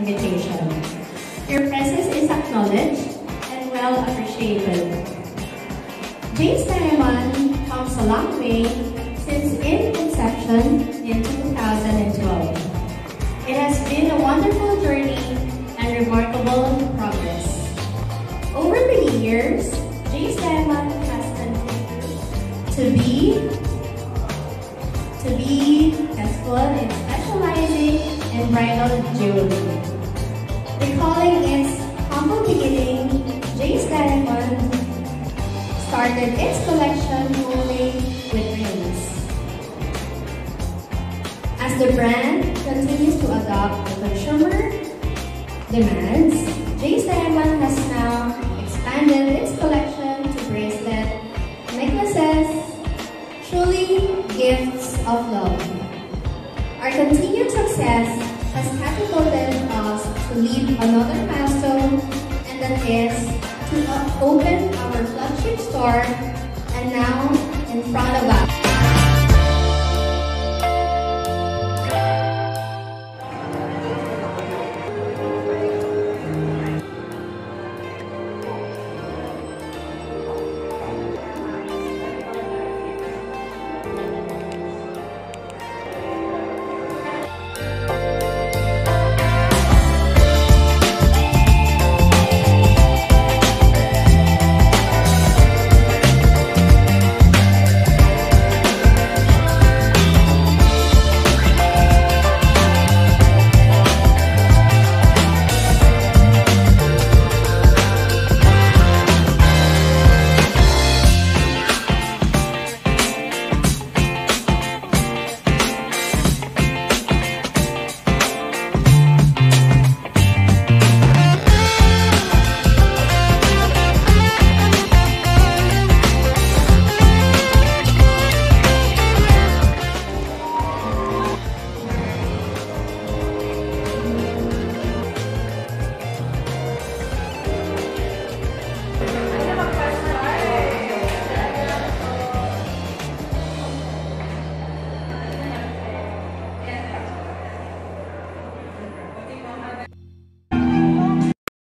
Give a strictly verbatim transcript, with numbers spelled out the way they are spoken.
invitation. Your presence is acknowledged and well appreciated. James Diamond comes a long way since its inception in two thousand twelve. It has been a wonderful journey and remarkable progress. Over the years, James Diamond has continued to be to be successful in specializing in bridal jewelry. Recalling its humble beginning, James Diamond started its collection only with rings. As the brand continues to adopt the consumer demands, James Diamond has now expanded its collection to bracelets, necklaces, truly gifts of love. Our continued success has catapulted us to lead another milestone, and that is to open our flagship store, and now in front of us.